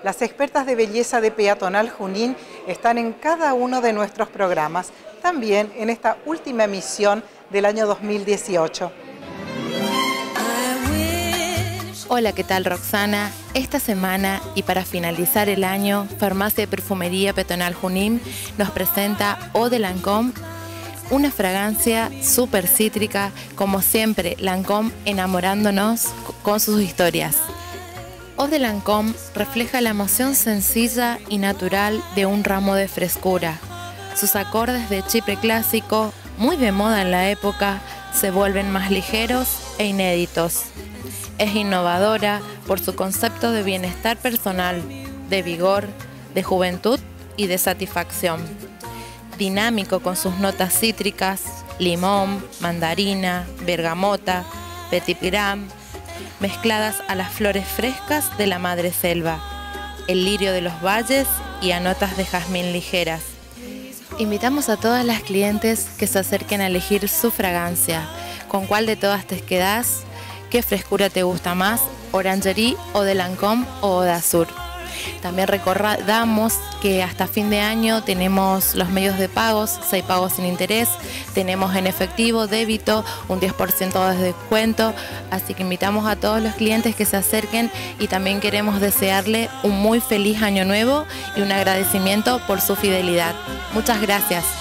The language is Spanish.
Las expertas de belleza de Peatonal Junín están en cada uno de nuestros programas, también en esta última emisión del año 2018. Hola, ¿qué tal, Roxana? Esta semana y para finalizar el año, Farmacia de Perfumería Peatonal Junín nos presenta Eau de Lancôme, una fragancia súper cítrica, como siempre, Lancôme enamorándonos con sus historias. Eau de Lancôme refleja la emoción sencilla y natural de un ramo de frescura. Sus acordes de Chipre clásico, muy de moda en la época, se vuelven más ligeros e inéditos. Es innovadora por su concepto de bienestar personal, de vigor, de juventud y de satisfacción. Dinámico con sus notas cítricas, limón, mandarina, bergamota, petit gram, mezcladas a las flores frescas de la madre selva, el lirio de los valles y a notas de jazmín ligeras. Invitamos a todas las clientes que se acerquen a elegir su fragancia. ¿Con cuál de todas te quedás? ¿Qué frescura te gusta más? Orangerie, Eau de Lancôme o Eau d'Azur. También recordamos que hasta fin de año tenemos los medios de pagos, 6 pagos sin interés, tenemos en efectivo, débito, un 10% de descuento, así que invitamos a todos los clientes que se acerquen y también queremos desearle un muy feliz año nuevo y un agradecimiento por su fidelidad. Muchas gracias.